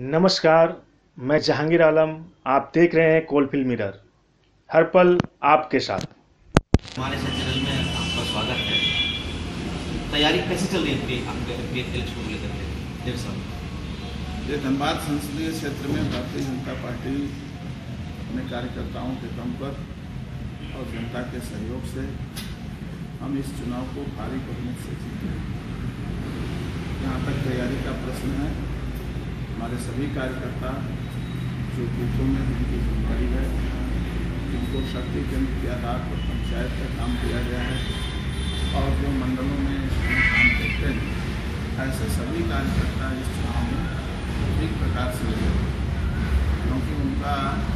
नमस्कार, मैं जहांगीर आलम। आप देख रहे हैं कोलफील्ड मिरर, हर पल आपके साथ। हमारे साथ चैनल में आपका स्वागत है। तैयारी कैसे चल रही है आपके इलेक्शन को लेकर के? डेढ़ साल ये धनबाद संसदीय क्षेत्र में भारतीय जनता पार्टी अपने कार्यकर्ताओं के दम पर और जनता के सहयोग से हम इस चुनाव को भारी बहुमत से जीते। जहाँ तक तैयारी का प्रश्न है, हमारे सभी कार्यकर्ता जो बूथों में जिनकी जिम्मेदारी है, जिनको शक्ति केंद्र के आधार पर पंचायत का काम दिया गया है और जो मंडलों में काम करते हैं, ऐसे सभी कार्यकर्ता इस चुनाव में एक प्रकार से लगे, क्योंकि उनका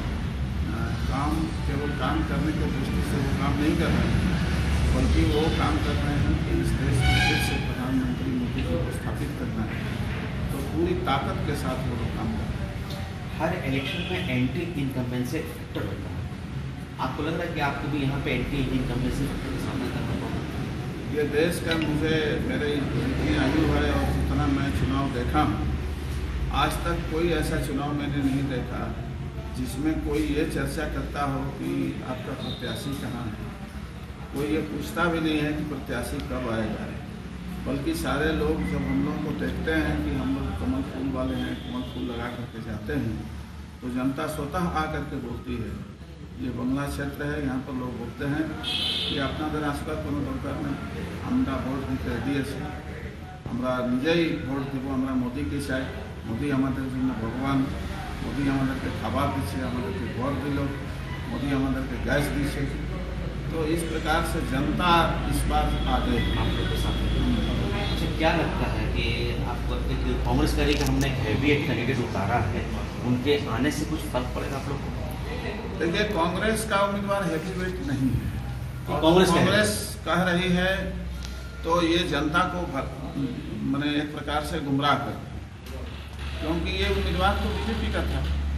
काम केवल काम करने की दृष्टि से वो काम नहीं कर रहे हैं, बल्कि वो काम कर रहे हैं कि इस देश में फिर से प्रधानमंत्री मोदी जी को स्थापित करना है। तो पूरी ताकत के साथ वो लोग काम कर रहे हैं। हर इलेक्शन में एंटी इनकम्बेंसी फैक्टर होता है। आपको लग रहा है कि आपको भी यहाँ पे एंटी इनकम्बेंसी फैक्टर का सामना करना पड़ा? ये देश का मेरे जितनी आयु है और जितना मैं चुनाव देखा हूँ, आज तक कोई ऐसा चुनाव मैंने नहीं देखा जिसमें कोई ये चर्चा करता हो कि आपका प्रत्याशी कहाँ है। कोई ये पूछता भी नहीं है कि प्रत्याशी कब आएगा, बल्कि सारे लोग जब हम लोग को देखते हैं कि हम लोग कमल फूल वाले हैं, कमल फूल लगा करके जाते हैं, तो जनता स्वतः आ करके बोलती है। ये बंगला क्षेत्र है, यहाँ पर लोग बोलते हैं कि अपना दिन आसपास को दरकार नहीं, हमारा भोट दीते दिए हमारा निजे ही भोट देव हमारा मोदी के चाय, मोदी हमारे भगवान, मोदी हमारे खाबार दीचे, हमारे घर दिल, मोदी हमारे गैस दीचे। तो इस प्रकार से जनता इस बार आ गई आप लोग के साथ। अच्छा, क्या लगता है कि आपको कांग्रेस का कि हमने एक हैवीवेट कैंडिडेट उतारा है, उनके आने से कुछ फर्क पड़ेगा आप लोग को? देखिए, कांग्रेस का उम्मीदवार हैवीवेट नहीं है। तो कांग्रेस कह रही है तो ये जनता को मैंने एक प्रकार से गुमराह कर, क्योंकि ये उम्मीदवार तो बीजेपी का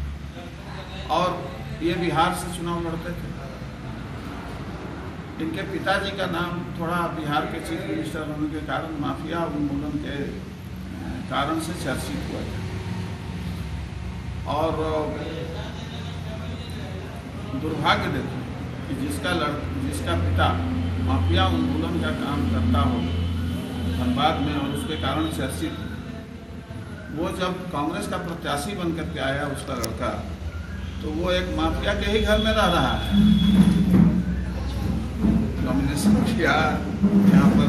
था और ये बिहार से चुनाव लड़ते थे। इनके पिताजी का नाम थोड़ा बिहार के चीफ मिनिस्टर होने के कारण माफिया उन्मूलन के कारण से चर्चित हुआ था। और दुर्भाग्य देखो कि जिसका पिता माफिया उन्मूलन का काम करता हो धनबाद में और उसके कारण चर्चित, वो जब कांग्रेस का प्रत्याशी बन करके आया उसका लड़का, तो वो एक माफिया के ही घर में रह रहा है। नॉमिनेशन किया यहाँ पर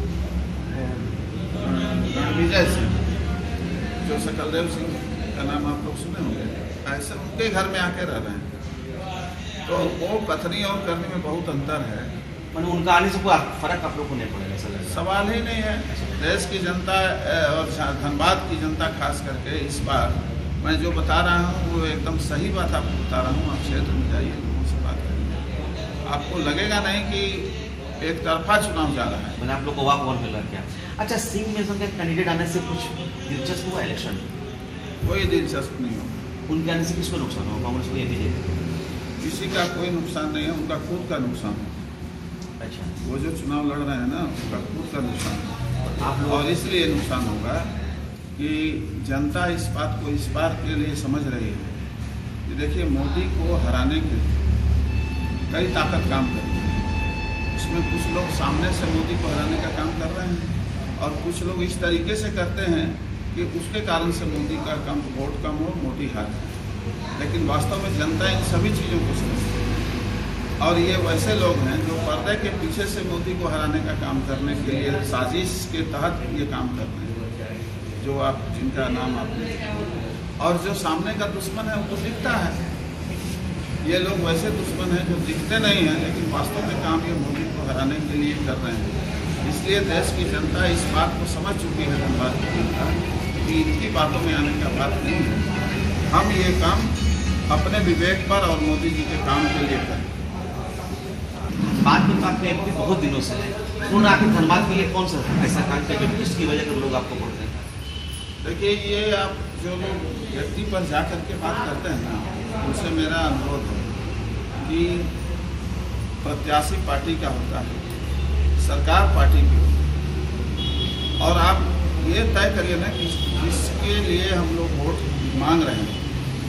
रणविजय सिंह, जो सकलदेव सिंह का नाम आप लोग सुने होंगे, ऐसे उनके घर में आके रह रहे हैं। तो वो कथनी और करने में बहुत अंतर है। मैंने उनका आने से कोई फर्क आप लोग को नहीं पड़ेगा? ऐसा लगता सवाल ही नहीं है। देश की जनता और धनबाद की जनता खास करके इस बार, मैं जो बता रहा हूँ वो एकदम सही बात आपको बता रहा हूँ। आप क्षेत्र में जाइए, लोगों से बात करिए, आपको लगेगा नहीं कि एक तरफा चुनाव जा रहा है। मैंने आप लोग को वाक वन मिल रहा क्या? अच्छा, सिंह मिशन के कैंडिडेट आने से कुछ दिलचस्प हुआ इलेक्शन? कोई दिलचस्प नहीं होगा। उनके आने से किसको नुकसान होगा, कांग्रेस को या बीजेपी? किसी का कोई नुकसान नहीं है, उनका खुद का नुकसान है। अच्छा, वो जो चुनाव लड़ रहे हैं ना, उनका खुद का नुकसान है। आप लोग और इसलिए नुकसान होगा कि जनता इस बात को इस बार के लिए समझ रही है कि देखिए, मोदी को हराने के लिए कई ताकत काम कर रही है। उसमें कुछ लोग सामने से मोदी को हराने का काम कर रहे हैं और कुछ लोग इस तरीके से करते हैं कि उसके कारण से मोदी का कम वोट कम हो, मोदी हार जाए। लेकिन वास्तव में जनता इन सभी चीज़ों को समझती है और ये वैसे लोग हैं जो पर्दे के पीछे से मोदी को हराने का काम करने के लिए साजिश के तहत ये काम कर रहे हैं, जो आप जिनका नाम आपने, और जो सामने का दुश्मन है वो दिखता है। ये लोग वैसे दुश्मन हैं जो दिखते नहीं हैं, लेकिन वास्तव में काम ये मोदी को हराने के लिए कर रहे हैं। इसलिए देश की जनता इस बात को समझ चुकी है, धनबाद की जनता, कि इनकी बातों में आने का बात नहीं है। हम ये काम अपने विवेक पर और मोदी जी के काम के लिए करें। बात में एमपी बहुत दिनों से है, उन्होंने आखिर धनबाद के लिए कौन सा ऐसा काम किया जिसकी वजह से लोग आपको बोलते हैं? देखिए, ये आप जो लोग व्यक्ति पर जा करके बात करते हैं ना, उनसे मेरा अनुरोध है कि प्रत्याशी पार्टी का होता है, सरकार पार्टी की होती है, और आप ये तय करिए ना कि जिसके लिए हम लोग वोट मांग रहे हैं,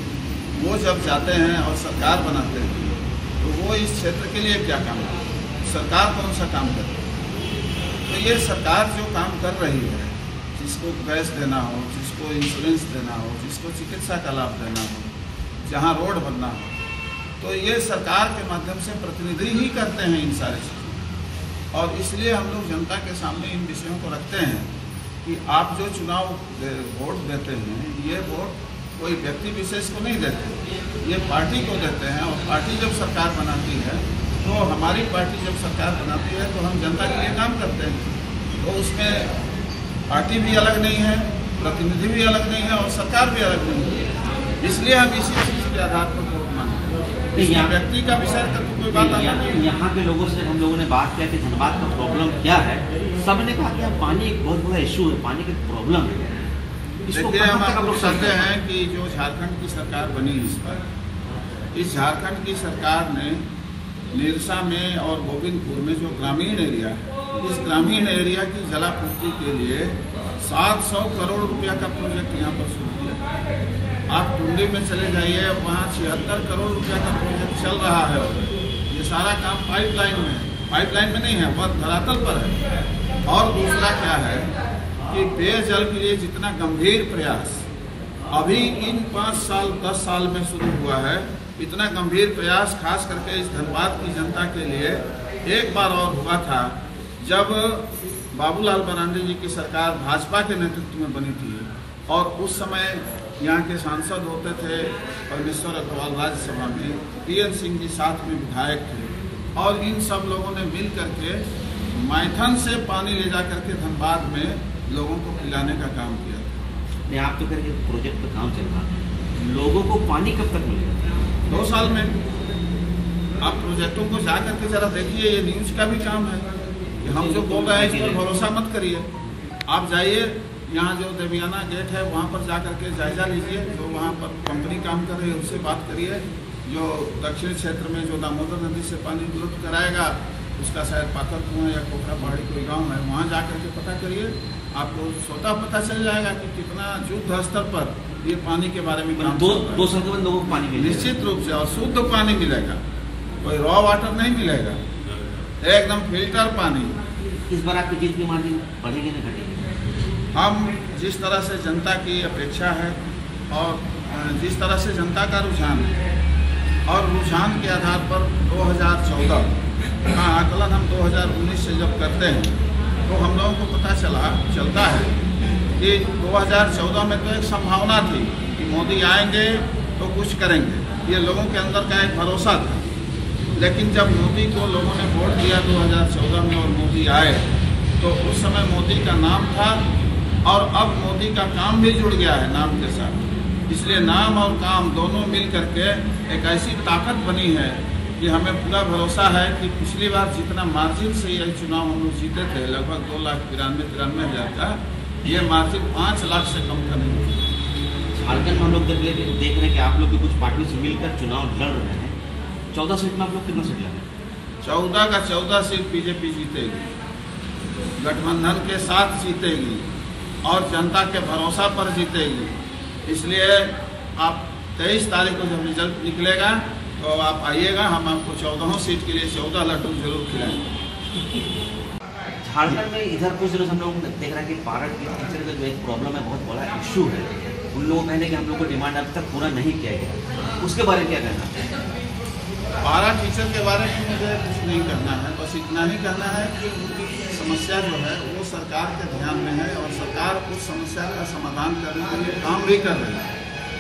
वो जब जाते हैं और सरकार बनाते हैं तो वो इस क्षेत्र के लिए क्या काम करते हैं, सरकार कौन सा काम करती है। तो ये सरकार जो काम कर रही है, जिसको गैस देना हो, जिसको इंश्योरेंस देना हो, जिसको चिकित्सा का लाभ देना हो, जहाँ रोड बनना हो, तो ये सरकार के माध्यम से प्रतिनिधि ही करते हैं इन सारी चीज़ों। और इसलिए हम लोग जनता के सामने इन विषयों को रखते हैं कि आप जो चुनाव वोट देते हैं, ये वोट कोई व्यक्ति विशेष को नहीं देते, ये पार्टी को देते हैं। और पार्टी जब सरकार बनाती है, तो हमारी पार्टी जब सरकार बनाती है तो हम जनता के लिए काम करते हैं। तो उसमें पार्टी भी अलग नहीं है, प्रतिनिधि भी अलग नहीं है और सरकार भी अलग नहीं है। इसलिए हम इसी चीज़ के आधार पर वोट मांगते हैं। इसमें व्यक्ति का विषय का कोई बात नहीं। यहाँ के लोगों से हम लोगों ने बात किया कि धनबाद का प्रॉब्लम क्या है, सबने कहा कि पानी एक बहुत बड़ा इशू है, पानी की प्रॉब्लम है। देखिए, हम आपको कहते हैं कि जो झारखंड की सरकार बनी इस पर, इस झारखंड की सरकार ने निरसा में और गोविंदपुर में जो ग्रामीण एरिया है, इस ग्रामीण एरिया की जलापूर्ति के लिए 700 करोड़ रुपया का प्रोजेक्ट यहाँ पर शुरू किया। आप टुंडी में चले जाइए, वहाँ 76 करोड़ रुपया का प्रोजेक्ट चल रहा है। ये सारा काम पाइपलाइन में है, पाइपलाइन में नहीं है, वह धरातल पर है। और दूसरा क्या है कि पेयजल के लिए जितना गंभीर प्रयास अभी इन 5 साल 10 साल में शुरू हुआ है, इतना गंभीर प्रयास खास करके इस धनबाद की जनता के लिए एक बार और हुआ था जब बाबूलाल मरांडी जी की सरकार भाजपा के नेतृत्व में बनी थी। और उस समय यहाँ के सांसद होते थे परमेश्वर अग्रवाल, राज्यसभा में पीएन सिंह जी साथ में विधायक थे। और इन सब लोगों ने मिल करके मैथन से पानी ले जा करके धनबाद में लोगों को पिलाने का काम किया था। नहीं, आप तो करके प्रोजेक्ट पर काम चल रहा है, लोगों को पानी कब तक मिलेगा? 2 साल में। आप प्रोजेक्टों को जा करके जरा देखिए, ये न्यूज का भी काम है कि हम जो बोल रहे हैं इस पर भरोसा मत करिए। आप जाइए, यहाँ जो देवियाना गेट है वहाँ पर जा करके जायजा लीजिए, जो वहाँ पर कंपनी काम कर रही है उससे बात करिए। जो दक्षिण क्षेत्र में जो दामोदर नदी से पानी उपलब्ध कराएगा, उसका शायद पाकर कुआं या कोखरा पहाड़ी कोई गाँव है, वहाँ जा करके पता करिए। आपको स्वतः पता चल जाएगा कि कितना युद्ध स्तर पर ये पानी के बारे में काम। 2 साल के बाद लोगों को पानी मिलेगा निश्चित रूप से, और शुद्ध पानी मिलेगा, कोई रॉ वाटर नहीं मिलेगा, एकदम फिल्टर पानी। इस बार आपकी जीत की मार्जिन बढ़ेगी ना घटेगी? हम जिस तरह से जनता की अपेक्षा है और जिस तरह से जनता का रुझान है, और रुझान के आधार पर 2014 का आकलन हम 2019 से जब करते हैं तो हम लोगों को पता चलता है कि 2014 में तो एक संभावना थी कि मोदी आएंगे तो कुछ करेंगे, ये लोगों के अंदर का एक भरोसा था। लेकिन जब मोदी को लोगों ने वोट दिया 2014 में और मोदी आए, तो उस समय मोदी का नाम था और अब मोदी का काम भी जुड़ गया है नाम के साथ। इसलिए नाम और काम दोनों मिल करके एक ऐसी ताकत बनी है कि हमें पूरा भरोसा है कि पिछली बार जितना मार्जिन से यह चुनाव हम लोग जीते थे, लगभग 2,93,93 हज़ार का, ये मार्जिन 5 लाख से कम का नहीं। झारखंड में हम लोग देख रहे हैं कि आप लोग की कुछ पार्टियों से मिलकर चुनाव लड़ रहे हैं। 14 सीट में आप लोग कितना सीट लगे? 14 का 14 सीट बीजेपी जीतेगी, गठबंधन के साथ जीतेगी और जनता के भरोसा पर जीतेगी। इसलिए आप 23 तारीख को जब रिजल्ट निकलेगा तो आप आइएगा, हम आपको 14 सीट के लिए 14 लड्डू जरूर खिलाएंगे। झारखंड में इधर कुछ दिनों से हम लोग देख रहे हैं कि पारा टीचर का जो एक प्रॉब्लम है, बहुत बड़ा इशू है। उन लोगों को कहने कि हम लोग को डिमांड अब तक पूरा नहीं किया गया, उसके बारे में क्या कहना है? पारा टीचर के बारे में मुझे कुछ नहीं कहना है, बस इतना ही कहना है कि उनकी समस्या जो है वो सरकार के ध्यान में है और सरकार उस समस्या का समाधान करने के लिए काम भी कर रही है।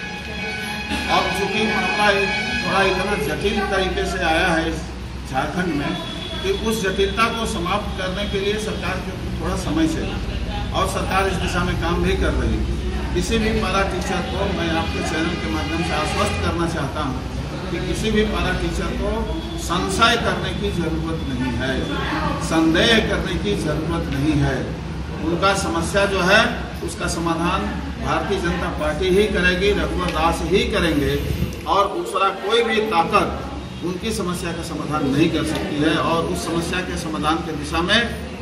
और चूँकि मामला थोड़ा इतना जटिल तरीके से आया है झारखंड में कि उस जटिलता को समाप्त करने के लिए सरकार को थोड़ा समय चाहिए और सरकार इस दिशा में काम भी कर रही है। किसी भी पारा टीचर को मैं आपके चैनल के माध्यम से आश्वस्त करना चाहता हूँ कि किसी भी पारा टीचर को संशय करने की ज़रूरत नहीं है, संदेह करने की ज़रूरत नहीं है। उनका समस्या जो है उसका समाधान भारतीय जनता पार्टी ही करेगी, रघुवर दास ही करेंगे और दूसरा कोई भी ताकत उनकी समस्या का समाधान नहीं कर सकती है। और उस समस्या के समाधान की दिशा में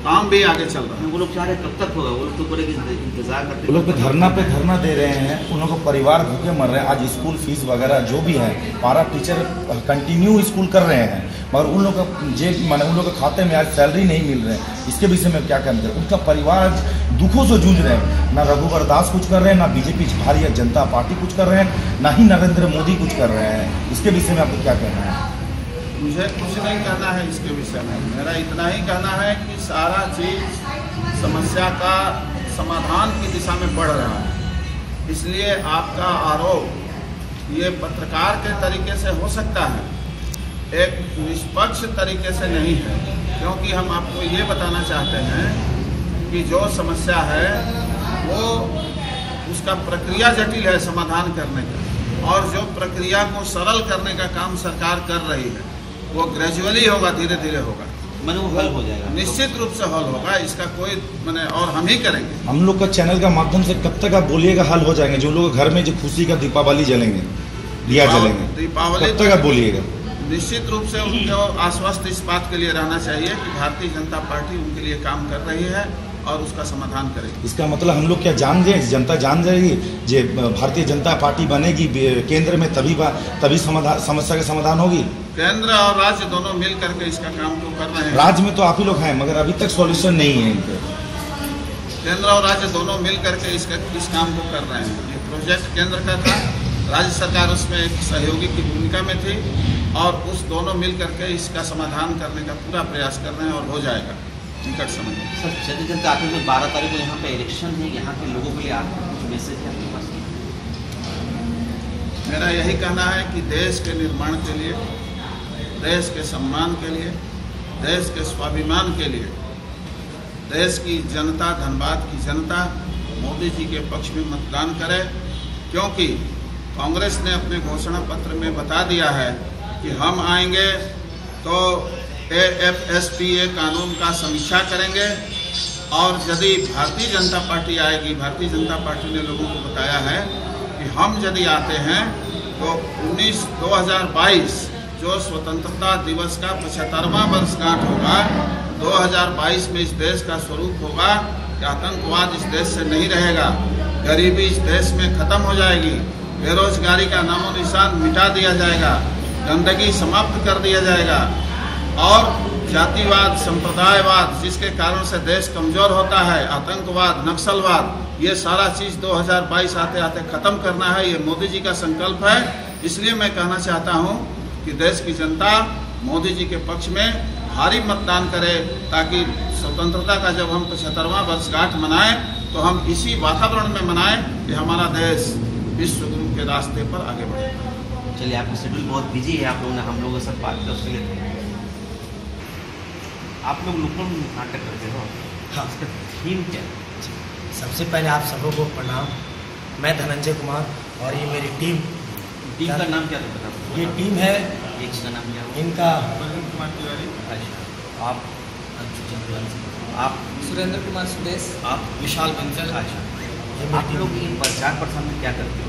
काम भी आगे चल रहा है। वो लोग चाह रहे कब तक होगा, वो लोग तो पूरे इंतजार करते। वो लोग धरना पे धरना दे रहे हैं, उन लोगों को परिवार भूखे मर रहे हैं। आज स्कूल फीस वगैरह जो भी है, पारा टीचर कंटिन्यू स्कूल कर रहे हैं, मगर उन लोग का उन लोग के खाते में आज सैलरी नहीं मिल रहे हैं। इसके विषय में क्या कहना चाहिए? उनका परिवार आज दुखों से जूझ रहे हैं। ना रघुवर दास कुछ कर रहे हैं, ना बीजेपी भारतीय जनता पार्टी कुछ कर रहे हैं, ना ही नरेंद्र मोदी कुछ कर रहे हैं। इसके विषय में आपको क्या कहना है? मुझे कुछ नहीं कहना है इसके विषय में। मेरा इतना ही कहना है कि सारा चीज़ समस्या का समाधान की दिशा में बढ़ रहा है। इसलिए आपका आरोप ये पत्रकार के तरीके से हो सकता है, एक निष्पक्ष तरीके से नहीं है, क्योंकि हम आपको ये बताना चाहते हैं कि जो समस्या है वो उसका प्रक्रिया जटिल है समाधान करने का, और जो प्रक्रिया को सरल करने का काम सरकार कर रही है वो ग्रेजुअली होगा, धीरे धीरे होगा, मैंने वो हल हो जाएगा, निश्चित रूप से हल होगा। इसका कोई और हम ही करेंगे। हम लोग का चैनल का माध्यम से कब तक आप बोलिएगा हल हो जाएंगे? जो लोग घर में जो खुशी का दीपावली जलेंगे, दिया जलेंगे, दीपावली कब तक आप बोलिएगा? निश्चित रूप से उनको आश्वस्त इस बात के लिए रहना चाहिए कि भारतीय जनता पार्टी उनके लिए काम कर रही है और उसका समाधान करेगी। इसका मतलब हम लोग क्या जान गए, जनता जान जाएगी जे भारतीय जनता पार्टी बनेगी केंद्र में, तभी समस्या का समाधान होगी? केंद्र और राज्य दोनों मिल करके इसका काम तो कर रहे हैं। राज्य में तो आप ही लोग हैं, मगर अभी तक सॉल्यूशन नहीं है इनके। केंद्र और राज्य दोनों मिल करके इस काम को कर रहे हैं। ये प्रोजेक्ट केंद्र का था, राज्य सरकार उसमें एक सहयोगी की भूमिका में थी, और उस दोनों मिल करके इसका समाधान करने का पूरा प्रयास कर रहे हैं, और हो जाएगा निकट समय में। सर, जल्दी जल्दी आते हुए 12 तारीख को यहाँ पे इलेक्शन है, यहाँ के लोगों के लिए आपका कुछ मैसेज है आपके पास? मेरा यही कहना है कि देश के निर्माण के लिए, देश के सम्मान के लिए, देश के स्वाभिमान के लिए देश की जनता, धनबाद की जनता मोदी जी के पक्ष में मतदान करे, क्योंकि कांग्रेस ने अपने घोषणा पत्र में बता दिया है कि हम आएंगे तो AFSPA कानून का समीक्षा करेंगे, और यदि भारतीय जनता पार्टी आएगी, भारतीय जनता पार्टी ने लोगों को बताया है कि हम यदि आते हैं तो 2022 जो स्वतंत्रता दिवस का 75वां वर्षगांठ होगा, 2022 में इस देश का स्वरूप होगा कि आतंकवाद इस देश से नहीं रहेगा, गरीबी इस देश में खत्म हो जाएगी, बेरोजगारी का नामो निशान मिटा दिया जाएगा, गंदगी समाप्त कर दिया जाएगा, और जातिवाद, संप्रदायवाद जिसके कारण से देश कमजोर होता है, आतंकवाद, नक्सलवाद, ये सारा चीज़ 2022 आते आते ख़त्म करना है। ये मोदी जी का संकल्प है। इसलिए मैं कहना चाहता हूँ कि देश की जनता मोदी जी के पक्ष में भारी मतदान करे, ताकि स्वतंत्रता का जब हम 75वां वर्षगांठ मनाएं तो हम इसी वातावरण में मनाएं कि हमारा देश विश्व गुरु के रास्ते पर आगे बढ़े। चलिए, आपका शेड्यूल बहुत बिजी है, आप लोगों ने हम लोगों के साथ बात किया, उसके लिए आप लोग नुक्कड़ नाटक करते हो, हाँ, इसका थीम क्या है? सबसे पहले आप सबों को प्रणाम। मैं धनंजय कुमार और ये मेरी टीम का नाम क्या था बता? ये टीम है, एक का नाम क्या है? इनका आप सुरेंद्र कुमार सुदेश, आप विशाल बंसल। अच्छा, आप लोग इन प्रचार प्रसार में क्या करते हो?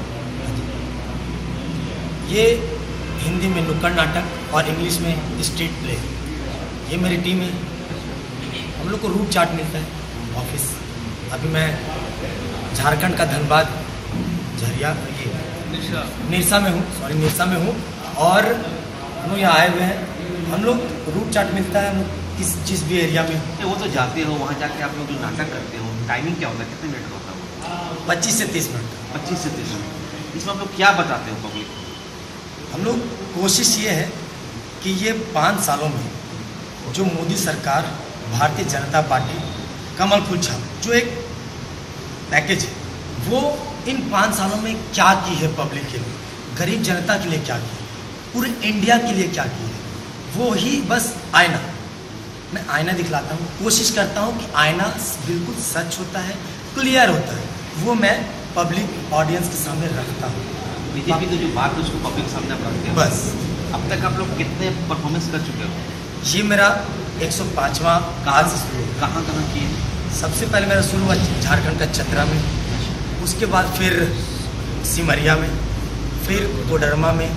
ये हिंदी में नुक्कड़ नाटक और इंग्लिश में स्ट्रीट प्ले, ये मेरी टीम है। हम लोग को रूट चार्ट मिलता है ऑफिस। अभी मैं झारखंड का धनबाद झरिया निरसा में हूँ, और हम लोग यहाँ आए हुए हैं। हम लोग रूट चार्ट मिलता है, हम लोग जिस भी एरिया में। वो तो जाते हो, वहाँ जाके आप लोग जो नाटक करते हो, टाइमिंग क्या होता है, कितने मिनट होता है? 25 से 30 मिनट। 25 से 30 मिनट। इसमें आप लोग क्या बताते हो पब्लिक को? हम लोग कोशिश ये है कि ये 5 सालों में जो मोदी सरकार, भारतीय जनता पार्टी, कमल फूल छाप जो एक पैकेज है, वो इन 5 सालों में क्या की है पब्लिक के लिए, गरीब जनता के लिए क्या की है, पूरे इंडिया के लिए क्या की है, वो ही बस आईना। मैं आईना दिखलाता हूँ, कोशिश करता हूँ कि आईना बिल्कुल सच होता है, क्लियर होता है, वो मैं पब्लिक ऑडियंस के सामने रखता हूँ। बीजेपी की जो बात है उसको पब्लिक सामने आप रखते हो। बस। अब तक आप लोग कितने परफॉर्मेंस कर चुके हो? ये मेरा 105वां काल से शुरू। कहाँ किए? सबसे पहले मेरा शुरू हुआ झारखंड का चतरा में, उसके बाद फिर सिमरिया में, फिर कोडरमा में,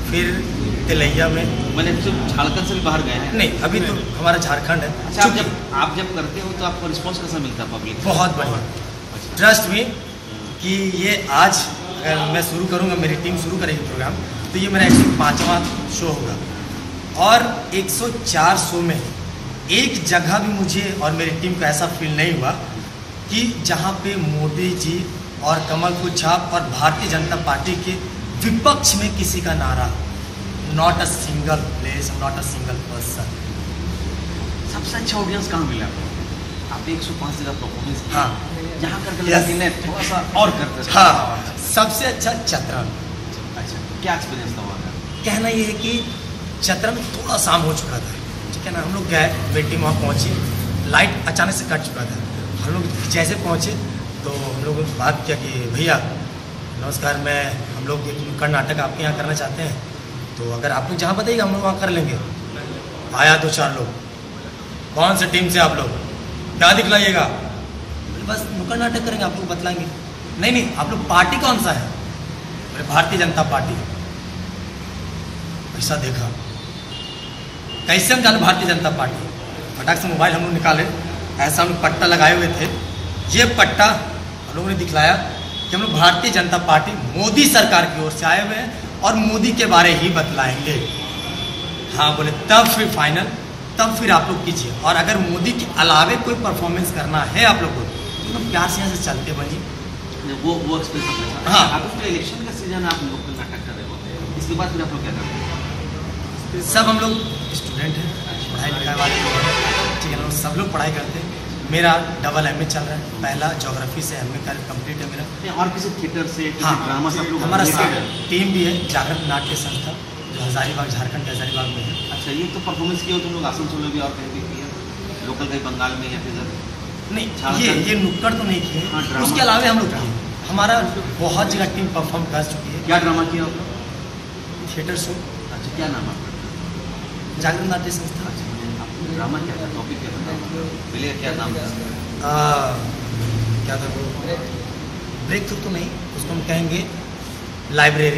फिर तिलैया में। मैंने झारखंड से भी बाहर गए हैं? नहीं, अभी तो हमारा झारखंड है। अच्छा, आप जब करते हो तो आपको रिस्पॉन्स कैसा मिलता है पब्लिक? बहुत बढ़िया, ट्रस्ट में कि ये आज अगर मैं शुरू करूँगा, मेरी टीम शुरू करेगी प्रोग्राम, तो ये मेरा 105वां शो होगा। और 104 शो में एक जगह भी मुझे और मेरी टीम को ऐसा फील नहीं हुआ कि जहाँ पे मोदी जी और कमल फूल छाप और भारतीय जनता पार्टी के विपक्ष में किसी का नारा, not a single place, not a single person. सबसे अच्छा ऑडियंस कहाँ मिला आपने? 105 जगह परफॉर्मेंस किया। हाँ, जहाँ करके Yes. लगे थोड़ा सा और करते। हाँ, सबसे अच्छा चतरन। अच्छा, क्या एक्सपीरियंस था वहाँ का? कहना ये है कि चतरन थोड़ा शाम हो चुका था, ठीक है ना। हम लोग गए, बेटी वहाँ पहुँची, लाइट अचानक से कट चुका था। हम लोग जैसे पहुँचे तो हम लोग बात किया कि भैया नमस्कार, हम लोग एक नुक्कड़ नाटक आपके यहाँ करना चाहते हैं, तो अगर आप लोग जहाँ बताइएगा हम लोग वहाँ कर लेंगे। आया 2-4 लोग, कौन से टीम से आप लोग, क्या दिखलाइएगा? बस नुक्कड़ नाटक करेंगे, आप लोग बतलाएंगे। नहीं, आप लोग पार्टी कौन सा है? भारतीय जनता पार्टी। ऐसा देखा, कैसे हम जाने भारतीय जनता पार्टी? फटाक से मोबाइल हम लोग निकाले, ऐसा हम लोग पट्टा लगाए हुए थे। ये पट्टा हम लोगों ने दिखलाया कि हम लोग भारतीय जनता पार्टी मोदी सरकार की ओर से आए हुए हैं और मोदी के बारे ही बतलाएंगे। हाँ बोले, तब फिर फाइनल, तब फिर आप लोग कीजिए। और अगर मोदी के अलावे कोई परफॉर्मेंस करना है आप लोग को, तो प्यार से यहाँ से चलते बनिए। वो एक्सपीरियंस। हाँ, आप उसमें इलेक्शन का सीजन आप लोग नाटक कर रहे होते हैं, इसके बाद फिर आप लोग क्या करते हैं? सब हम लोग स्टूडेंट हैं, पढ़ाई लिखाई वाले लोग हैं, ठीक है ना, सब लोग पढ़ाई करते हैं। मेरा डबल MA चल रहा है, पहला ज्योग्राफी से MA कंप्लीट है मेरा। और किसी थिएटर से, किसी हाँ, ड्रामा से आप लोग हमारा related है? टीम भी है, जागरण नाट्य संस्था, जो हजारीबाग, झारखंड के हजारीबाग में है। अच्छा, ये तो परफॉर्मेंस किया हो तुम लोग आसनसोल में भी और कहीं भी किया, लोकल कहीं बंगाल में या फिर नहीं, ये नुक्कड़ तो नहीं किए। हाँ, ड्रामा। उसके अलावा हम लोग किए, हमारा बहुत जगह टीम परफॉर्म कर चुकी है। क्या ड्रामा किया आप लोग? थिएटर शो, अच्छा, क्या नाम आपका? जागरण नाट्य संस्था। ड्रामा क्या था, टॉपिक क्या था, पहले क्या नाम था? क्या था वो, ब्रेक थ्रू तो नहीं, उसको हम कहेंगे लाइब्रेरी,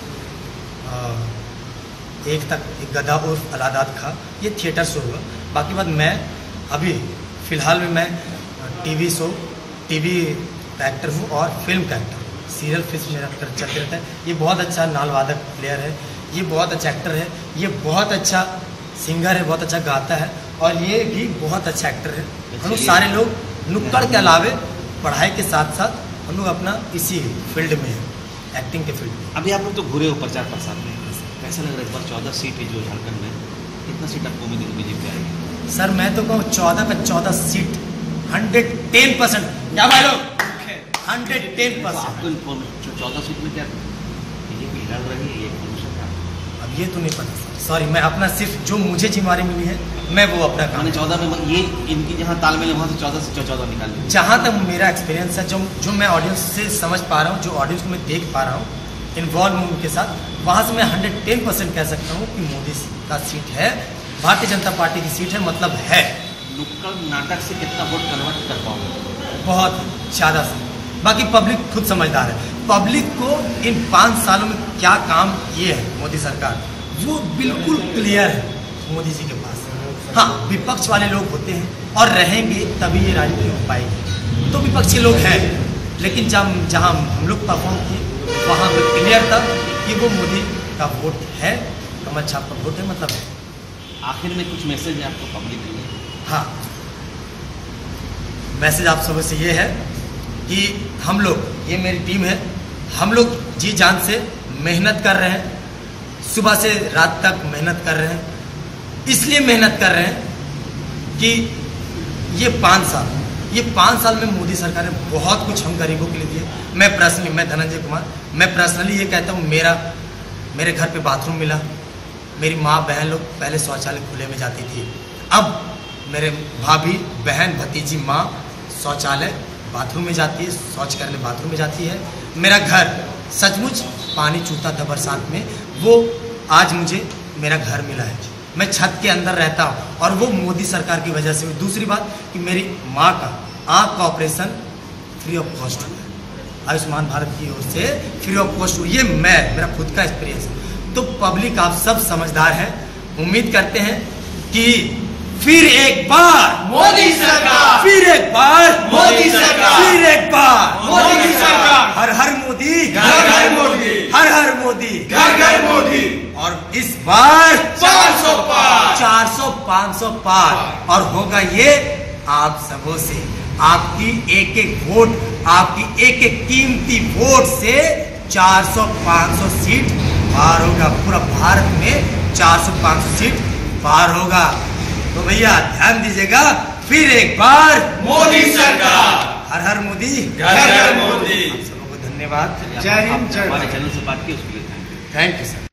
एक तक एक गधा उर्फ अलादाद खा, ये थिएटर शो हुआ। बाकी बात मैं अभी फ़िलहाल में मैं टीवी का एक्टर हूँ और फिल्म का एक्टर, सीरियल फिल्म मेरा चलते रहता है। ये बहुत अच्छा नाल वादक प्लेयर है, ये बहुत अच्छा एक्टर है, ये बहुत अच्छा सिंगर है, बहुत अच्छा गाता है, और ये भी बहुत अच्छा एक्टर है। हम लोग सारे लोग नुक्कड़ के अलावे पढ़ाई के साथ साथ हम लोग अपना इसी फील्ड में है, एक्टिंग के फील्ड में। अभी आप लोग तो घूरे हो प्रचार प्रसार में, कैसा लग रहा है? इस बार 14 सीट है जो झारखंड में, कितना सीट आपको उम्मीद है बीजेपी आएगी? सर मैं तो कहूँ 14 का 14 सीट 110%। क्या भाई लोग, 110%। आपको 14 सीट में क्या बीजेपी लड़ रही है, ये इन्फॉर्मेशन है? अब ये तो नहीं पता सर, सॉरी, मैं अपना सिर्फ जो मुझे जिम्मेदारी मिली है मैं वो अपना काम, मैंने 14 में ये इनकी जहाँ तालमेल है वहाँ से 14 से 14 निकाल ली। जहाँ तक मेरा एक्सपीरियंस है, जो मैं ऑडियंस से समझ पा रहा हूँ, जो ऑडियंस को मैं देख पा रहा हूँ, इन्वॉल्व हूँ उनके साथ, वहाँ से मैं 110% कह सकता हूँ कि मोदी का सीट है, भारतीय जनता पार्टी की सीट है, मतलब है। नुक्कड़ नाटक से कितना वोट कन्वर्ट कर पाओगे? बहुत ज़्यादा से। बाकी पब्लिक खुद समझदार है, पब्लिक को इन 5 सालों में क्या काम किए है मोदी सरकार, वो बिल्कुल क्लियर है मोदी जी के पास। हाँ, विपक्ष वाले लोग होते हैं और रहेंगे, तभी ये राजनीति हो पाएगी। तो विपक्ष के लोग हैं, लेकिन जहाँ हम लोग परफॉर्म किए वहाँ पर क्लियर था कि वो मोदी का वोट है, कमल छाप का वोट है, मतलब है। आखिर में कुछ मैसेज है आपको पब्लिक के लिए? हाँ, मैसेज आप सबसे से ये है कि हम लोग, ये मेरी टीम है, हम लोग जी जान से मेहनत कर रहे हैं, सुबह से रात तक मेहनत कर रहे हैं। इसलिए मेहनत कर रहे हैं कि ये 5 साल में मोदी सरकार ने बहुत कुछ हम गरीबों के लिए दिए। मैं धनंजय कुमार, मैं पर्सनली ये कहता हूँ, मेरे घर पे बाथरूम मिला, मेरी माँ बहन लोग पहले शौचालय खुले में जाती थी, अब मेरे भाभी बहन भतीजी माँ शौचालय बाथरूम में जाती है, शौच करने बाथरूम में जाती है। मेरा घर सचमुच पानी चूता था बरसात में, वो आज मुझे मेरा घर मिला है, मैं छत के अंदर रहता हूँ, और वो मोदी सरकार की वजह से। दूसरी बात कि मेरी माँ का आँख का ऑपरेशन फ्री ऑफ कॉस्ट हुआ है, आयुष्मान भारत की ओर से फ्री ऑफ कॉस्ट हुई। ये मेरा खुद का एक्सपीरियंस है। तो पब्लिक आप सब समझदार हैं। उम्मीद करते हैं कि फिर एक बार मोदी सरकार, फिर एक बार मोदी सरकार, फिर एक बार मोदी की सरकार, हर हर मोदी, घर घर मोदी, हर हर मोदी, घर घर मोदी। और इस बार 400 पार, 400 500 पार। और होगा ये आप सबों से, आपकी एक एक वोट, आपकी एक एक कीमती वोट से 400 500 सीट पार होगा। पूरा भारत में 400 500 सीट पार होगा। तो भैया ध्यान दीजिएगा, फिर एक बार मोदी सरकार, हर हर मोदी, घर घर मोदी। आप सबको धन्यवाद। जय हिंद, जय हमारे भारत। चैनल से बात की उसके लिए thank you. Thank you sir.